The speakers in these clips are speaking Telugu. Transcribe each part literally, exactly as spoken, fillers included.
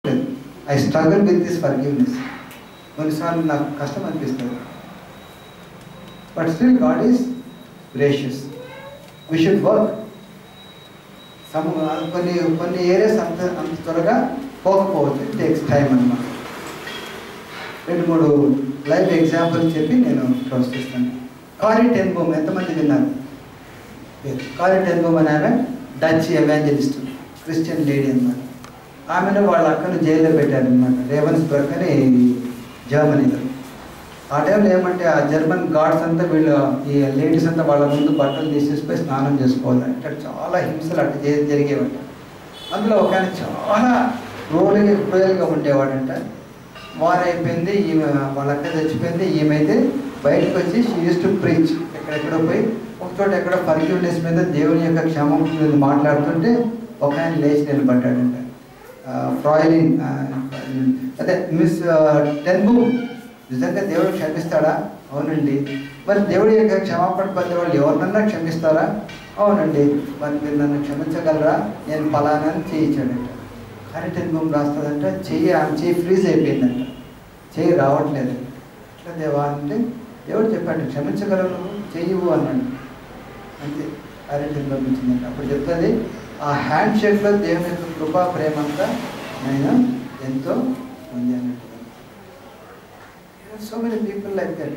I struggle with this forgiveness. కొన్నిసార్లు నాకు కష్టం అనిపిస్తుంది. But still God is gracious. We should work. Some కొన్ని కొన్ని ఏరియాస్ అంత అంత త్వరగా పోకపోవచ్చు. ఇట్ టేక్స్ టైం అన్నమాట. రెండు మూడు లైవ్ ఎగ్జాంపుల్ చెప్పి నేను క్లోజ్ చేస్తాను. కారీ టెన్ బూమ్ ఎంతమంది విన్నారు? కారీ టెన్ బూమ్ అని ఆమె డచ్ ఎవాంజలిస్ట్, క్రిస్టియన్ లేడీ అన్నమాట. ఆమెను వాళ్ళ అక్కను జైల్లో పెట్టారనమాట, రేవన్స్బర్గ్ అని జర్మనీలో. ఆ టైంలో ఏమంటే ఆ జర్మన్ గార్డ్స్ అంతా వీళ్ళు ఈ లేడీస్ అంతా వాళ్ళ ముందు బట్టలు తీసేసిపోయి స్నానం చేసుకోవాలి. అంటే చాలా హింసలు అట్లా చే జరిగేవంట. అందులో ఒక ఆయన చాలా క్రూరల్గా క్రూయల్గా ఉండేవాడంట. వార్ అయిపోయింది, ఈమె వాళ్ళ అక్క చచ్చిపోయింది. ఈమెయితే బయటకు వచ్చి షీ యూస్ టు ప్రీచ్. ఎక్కడెక్కడో పోయి ఒకచోట ఎక్కడ ఫర్గివ్నెస్ మీద, దేవుని యొక్క క్షమం మీద మాట్లాడుతుంటే ఒక ఆయన లేచి నిలబడ్డాడంట. ఫ్రాయిలిన్ అదే మిస్ టెన్ బూమ్, నిజంగా దేవుడు క్షమిస్తాడా? అవునండి. మరి దేవుడి యొక్క క్షమాపణ పొందే వాళ్ళు ఎవరినన్నా క్షమిస్తారా? అవునండి. మరి మీరు నన్ను క్షమించగలరా? నేను ఫలానా అని చేయించాడంట. కానీ టెన్ బూమ్ రాస్తుందంట, చెయ్యి ఆమె చెయ్యి ఫ్రీజ్ అయిపోయిందంట, చెయ్యి రావట్లేదు. ఎట్లా దేవా అంటే దేవుడు చెప్పాడు క్షమించగలవు, నువ్వు చెయ్యవు అన్నాడు. అంతే అరెంటిని పంపించిందంట. అప్పుడు చెప్తుంది, ఆ హ్యాండ్ షేక్లో దేవుని యొక్క కృపా ప్రేమ అంతా నేను ఎంతో ఉంది అన్నట్టు. So many people like that.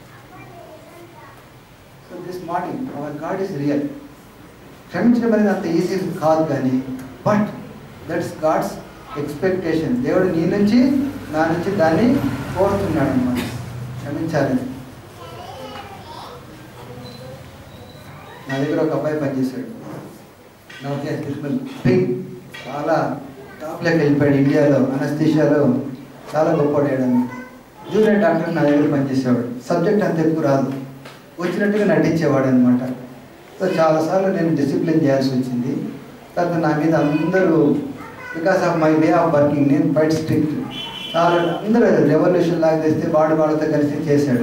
So this morning our God is real. క్షమించడం అనేది అంత ఈజీ కాదు, కానీ బట్ దట్స్ గాడ్స్ ఎక్స్పెక్టేషన్. దేవుడు నీ నుంచి నా నుంచి దాన్ని కోరుతున్నాడు అన్నమాట, క్షమించాలని. నా దగ్గర ఒక అబ్బాయి పనిచేశాడు, నోకే పింక్, చాలా టాప్లోకి వెళ్ళిపోయాడు. ఇండియాలో అనస్థీషియాలో చాలా గొప్పవాడు అన్నమాట. జూనియర్ డాక్టర్ నా దగ్గర పనిచేసేవాడు. సబ్జెక్ట్ అంత ఎక్కువ రాదు, వచ్చినట్టుగా నటించేవాడు అనమాట. సో చాలాసార్లు నేను డిసిప్లిన్ చేయాల్సి వచ్చింది. తర్వాత నా మీద అందరూ because of my way of working, నేను బయట స్ట్రిక్ట్, చాలా అందరూ రెవల్యూషన్ లాగా చేస్తే వాడు వాళ్ళతో కలిసి చేశాడు.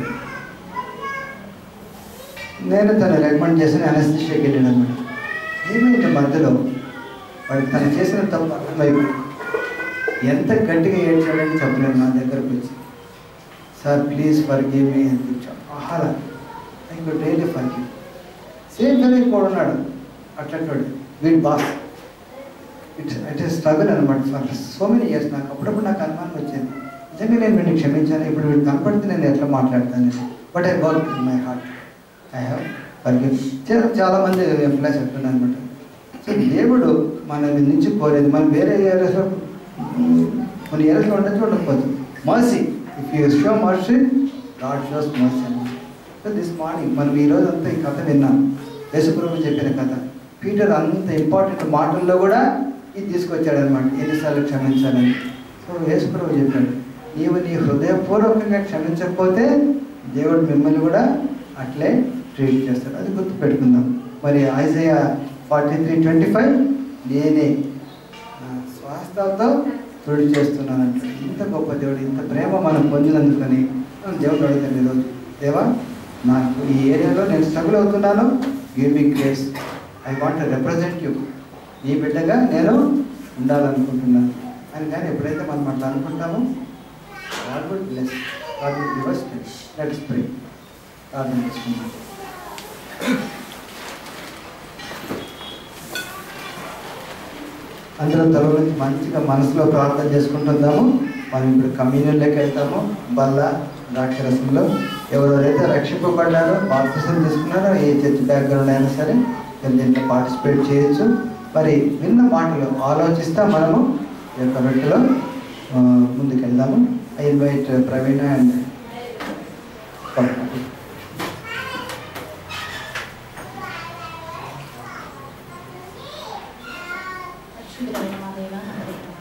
నేను తను రికమెండ్ చేసిన అనస్థీషియాకి వెళ్ళాను అనమాట. ఏమైంది మధ్యలో వాడికి తను చేసిన తప్పు అర్థమైపోయింది. ఎంత గట్టిగా ఏడ్చాడని చెప్పలేను. నా దగ్గరకు వచ్చి, సార్ ప్లీజ్ ఫర్గివ్ మీ అని చెప్పాను. ఆహారా I could really forgive. Same fellow కూడా ఉన్నాడు అట్లాంటి వీడి boss. It's it is struggle అనమాట ఫర్ సో మెనీ ఇయర్స్. నాకు అప్పుడప్పుడు నాకు అనుమానం వచ్చేది, నిజంగా నేను వీడిని క్షమించాను, ఇప్పుడు వీడు కనపడితే నేను ఎట్లా మాట్లాడతాను. But I work in my heart, I have forgive. చాలామంది ఎంప్లాయీస్ అంటున్నారు అనమాట. సో దేవుడు మన నుంచి కోరేది, మనం వేరే ఏరియాస్లో కొన్ని ఏరియాస్లో ఉండొచ్చు, ఉండకపోవచ్చు. Mercy, if you show mercy, God shows mercy అన్నమాట. సో దిస్ మార్నింగ్ మనం ఈరోజు అంతా ఈ కథ విన్నాం, యేసుప్రభు చెప్పిన కథ. పీటర్ అంత ఇంపార్టెంట్ మాటల్లో కూడా ఇది తీసుకొచ్చాడనమాట, ఎన్నిసార్లు క్షమించాలని. సో యేసుప్రభు చెప్పాడు, నీవు నీ హృదయపూర్వకంగా క్షమించకపోతే దేవుడు మిమ్మల్ని కూడా అట్లే ట్రీట్ చేస్తాడు. అది గుర్తు పెట్టుకుందాం. మరి Isaiah forty three twenty five నేనే స్వాస్థాలతో తుడి చేస్తున్నానంట. ఇంత గొప్ప దేవుడు, ఇంత ప్రేమ మనం పొందినందుకని దేవుడు అడుగుతాను ఈరోజు, దేవా నాకు ఈ ఏరియాలో నేను స్ట్రగుల్ అవుతున్నాను, give me grace, I want to represent you, నీ బిడ్డగా నేను ఉండాలనుకుంటున్నాను అని. కానీ ఎప్పుడైతే మనం అట్లా అనుకుంటామో God will bless, God will give us strength. Let's pray. ప్రార్థన చేసుకుందాం. అందరం తరలో మంచిగా మనసులో ప్రార్థన చేసుకుంటుందాము. మనం ఇప్పుడు కమ్యూనియన్లోకి వెళ్తాము. బల్ల ద్రాక్షరసంలో ఎవరెవరైతే రక్షింపబడ్డారో, బాప్తిసం తీసుకున్నారో, ఏ చర్చ్ బ్యాక్గ్రౌండ్ అయినా సరే మీరు దీంట్లో పార్టిసిపేట్ చేయొచ్చు. మరి విన్న మాటలు ఆలోచిస్తా మనము ఈ యొక్క రొట్టెలో ముందుకు వెళ్దాము. I invite Praveena and Gracias.